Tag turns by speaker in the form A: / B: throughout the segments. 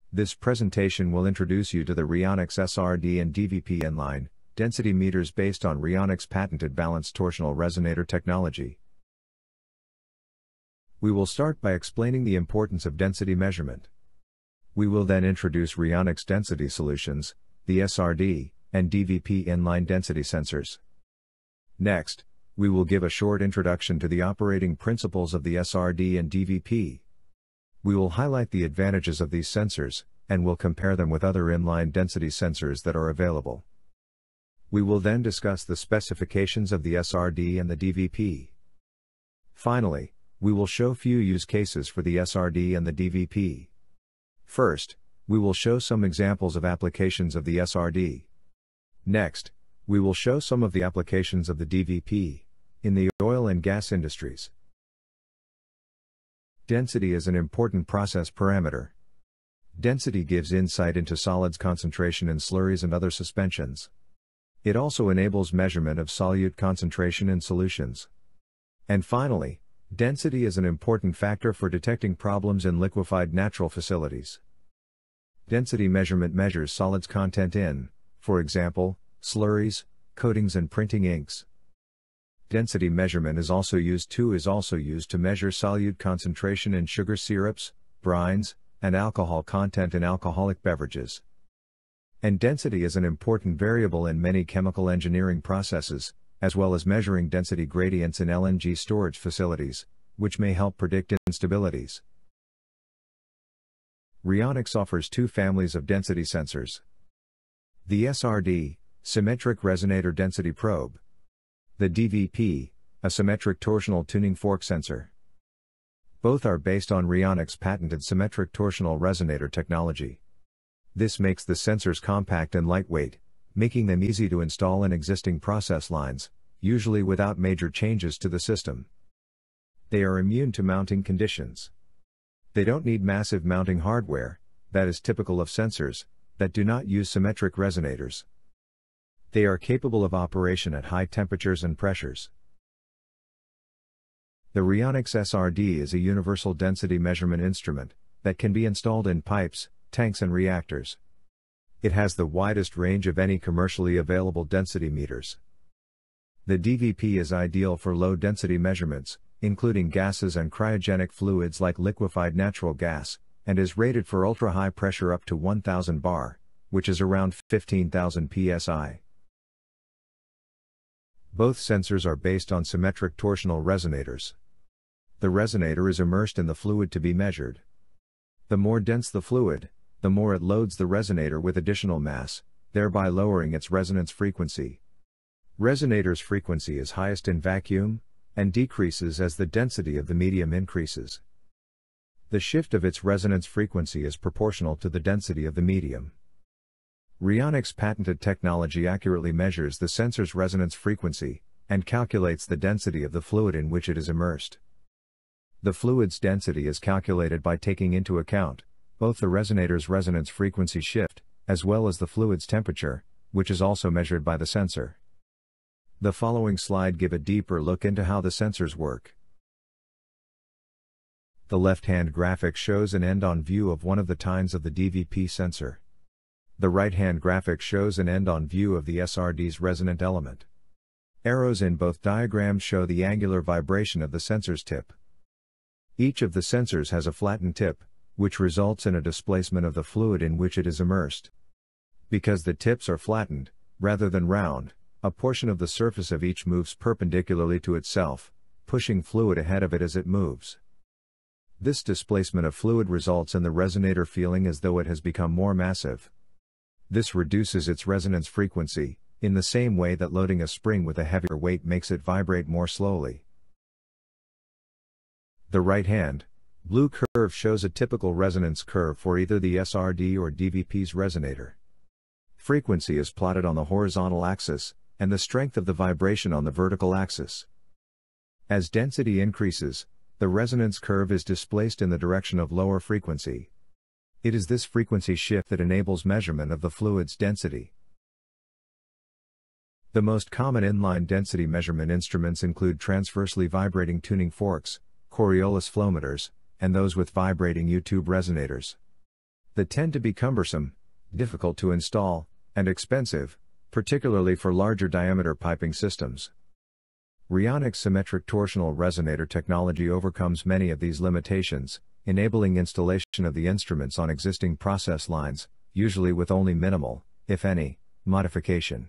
A: This presentation will introduce you to the Rheonics SRD and DVP inline density meters based on Rheonics' patented balanced torsional resonator technology. We will start by explaining the importance of density measurement. We will then introduce Rheonics density solutions, the SRD and DVP inline density sensors. Next, we will give a short introduction to the operating principles of the SRD and DVP. We will highlight the advantages of these sensors, and will compare them with other inline density sensors that are available. We will then discuss the specifications of the SRD and the DVP. Finally, we will show few use cases for the SRD and the DVP. First, we will show some examples of applications of the SRD. Next, we will show some of the applications of the DVP in the oil and gas industries. Density is an important process parameter. Density gives insight into solids concentration in slurries and other suspensions. It also enables measurement of solute concentration in solutions. And finally, density is an important factor for detecting problems in liquefied natural facilities. Density measurement measures solids content in, for example, slurries, coatings and printing inks. Density measurement is also used to measure solute concentration in sugar syrups, brines, and alcohol content in alcoholic beverages. And density is an important variable in many chemical engineering processes, as well as measuring density gradients in LNG storage facilities, which may help predict instabilities. Rheonics offers two families of density sensors. The SRD, symmetric resonator density probe. The DVP, a symmetric torsional tuning fork sensor. Both are based on Rheonics' patented symmetric torsional resonator technology. This makes the sensors compact and lightweight, making them easy to install in existing process lines, usually without major changes to the system. They are immune to mounting conditions. They don't need massive mounting hardware, that is typical of sensors that do not use symmetric resonators. They are capable of operation at high temperatures and pressures. The Rheonics SRD is a universal density measurement instrument that can be installed in pipes, tanks and reactors. It has the widest range of any commercially available density meters. The DVP is ideal for low-density measurements, including gases and cryogenic fluids like liquefied natural gas, and is rated for ultra-high pressure up to 1000 bar, which is around 15,000 psi. Both sensors are based on symmetric torsional resonators. The resonator is immersed in the fluid to be measured. The more dense the fluid, the more it loads the resonator with additional mass, thereby lowering its resonance frequency. Resonator's frequency is highest in vacuum, and decreases as the density of the medium increases. The shift of its resonance frequency is proportional to the density of the medium. Rheonics' patented technology accurately measures the sensor's resonance frequency, and calculates the density of the fluid in which it is immersed. The fluid's density is calculated by taking into account both the resonator's resonance frequency shift, as well as the fluid's temperature, which is also measured by the sensor. The following slide gives a deeper look into how the sensors work. The left-hand graphic shows an end-on view of one of the tines of the DVP sensor. The right-hand graphic shows an end-on view of the SRD's resonant element. Arrows in both diagrams show the angular vibration of the sensor's tip. Each of the sensors has a flattened tip, which results in a displacement of the fluid in which it is immersed. Because the tips are flattened, rather than round, a portion of the surface of each moves perpendicularly to itself, pushing fluid ahead of it as it moves. This displacement of fluid results in the resonator feeling as though it has become more massive. This reduces its resonance frequency, in the same way that loading a spring with a heavier weight makes it vibrate more slowly. The right-hand, blue curve shows a typical resonance curve for either the SRD or DVP's resonator. Frequency is plotted on the horizontal axis, and the strength of the vibration on the vertical axis. As density increases, the resonance curve is displaced in the direction of lower frequency. It is this frequency shift that enables measurement of the fluid's density. The most common inline density measurement instruments include transversely vibrating tuning forks, Coriolis flowmeters, and those with vibrating U-tube resonators. that tend to be cumbersome, difficult to install, and expensive, particularly for larger diameter piping systems. Rheonics symmetric torsional resonator technology overcomes many of these limitations, enabling installation of the instruments on existing process lines, usually with only minimal, if any, modification.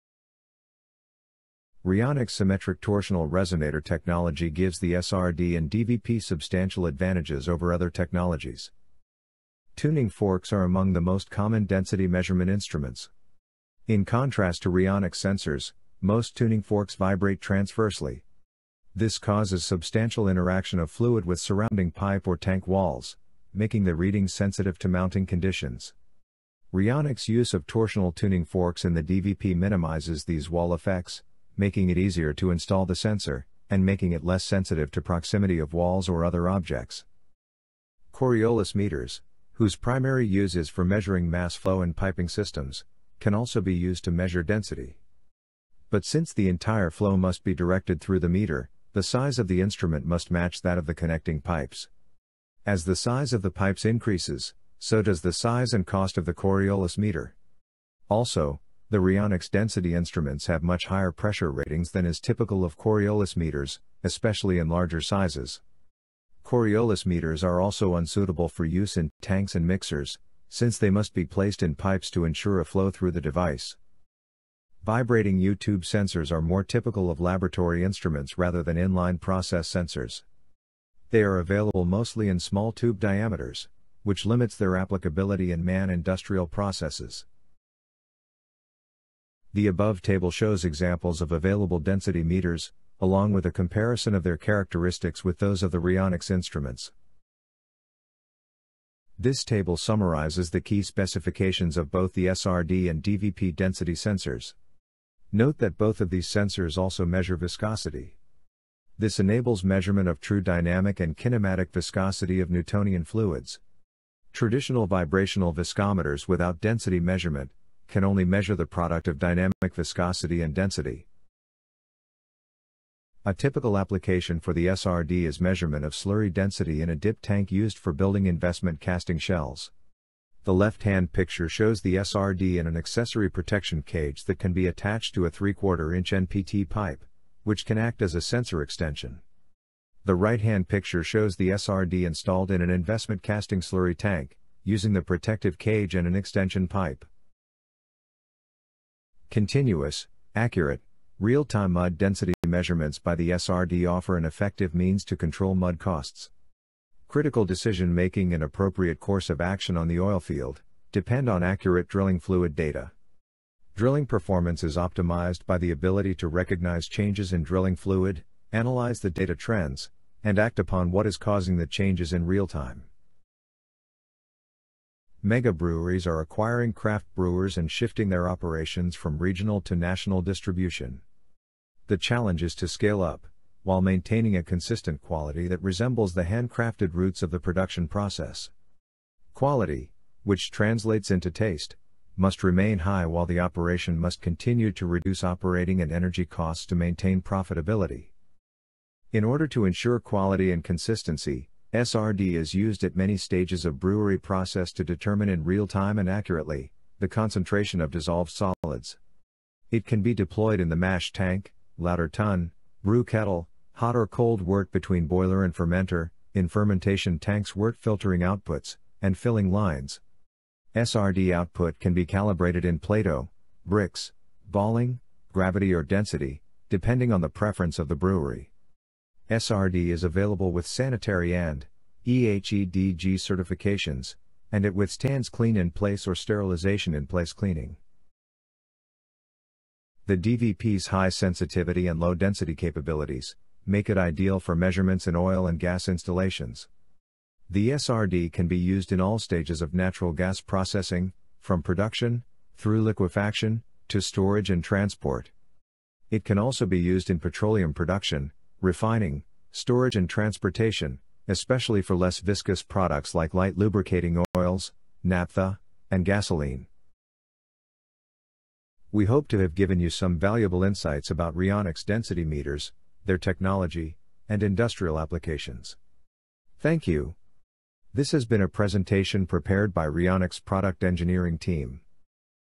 A: Rheonics symmetric torsional resonator technology gives the SRD and DVP substantial advantages over other technologies. Tuning forks are among the most common density measurement instruments. In contrast to Rheonics sensors, most tuning forks vibrate transversely. This causes substantial interaction of fluid with surrounding pipe or tank walls, making the readings sensitive to mounting conditions. Rheonics' use of torsional tuning forks in the DVP minimizes these wall effects, making it easier to install the sensor, and making it less sensitive to proximity of walls or other objects. Coriolis meters, whose primary use is for measuring mass flow in piping systems, can also be used to measure density. But since the entire flow must be directed through the meter, the size of the instrument must match that of the connecting pipes. As the size of the pipes increases, so does the size and cost of the Coriolis meter. Also, the Rheonics density instruments have much higher pressure ratings than is typical of Coriolis meters, especially in larger sizes. Coriolis meters are also unsuitable for use in tanks and mixers, since they must be placed in pipes to ensure a flow through the device. Vibrating U-tube sensors are more typical of laboratory instruments rather than inline process sensors. They are available mostly in small tube diameters, which limits their applicability in industrial processes. The above table shows examples of available density meters, along with a comparison of their characteristics with those of the Rheonics instruments. This table summarizes the key specifications of both the SRD and DVP density sensors. Note that both of these sensors also measure viscosity. This enables measurement of true dynamic and kinematic viscosity of Newtonian fluids. Traditional vibrational viscometers without density measurement can only measure the product of dynamic viscosity and density. A typical application for the SRD is measurement of slurry density in a dip tank used for building investment casting shells. The left-hand picture shows the SRD in an accessory protection cage that can be attached to a 3/4 inch NPT pipe, which can act as a sensor extension. The right-hand picture shows the SRD installed in an investment casting slurry tank, using the protective cage and an extension pipe. Continuous, accurate, real-time mud density measurements by the SRD offer an effective means to control mud costs. Critical decision-making and appropriate course of action on the oil field depend on accurate drilling fluid data. Drilling performance is optimized by the ability to recognize changes in drilling fluid, analyze the data trends, and act upon what is causing the changes in real time. Mega breweries are acquiring craft brewers and shifting their operations from regional to national distribution. The challenge is to scale up, while maintaining a consistent quality that resembles the handcrafted roots of the production process. Quality, which translates into taste, must remain high while the operation must continue to reduce operating and energy costs to maintain profitability. In order to ensure quality and consistency, SRD is used at many stages of brewery process to determine in real time and accurately the concentration of dissolved solids. It can be deployed in the mash tank, lauter tun, brew kettle, hot or cold wort between boiler and fermenter, in fermentation tanks wort filtering outputs, and filling lines. SRD output can be calibrated in Plato, bricks, balling, gravity or density, depending on the preference of the brewery. SRD is available with sanitary and EHEDG certifications, and it withstands clean-in-place or sterilization-in-place cleaning. The DVP's high sensitivity and low density capabilities make it ideal for measurements in oil and gas installations. The SRD can be used in all stages of natural gas processing, from production, through liquefaction, to storage and transport. It can also be used in petroleum production, refining, storage and transportation, especially for less viscous products like light lubricating oils, naphtha, and gasoline. We hope to have given you some valuable insights about Rheonics density meters, their technology, and industrial applications. Thank you. This has been a presentation prepared by Rheonics Product Engineering Team.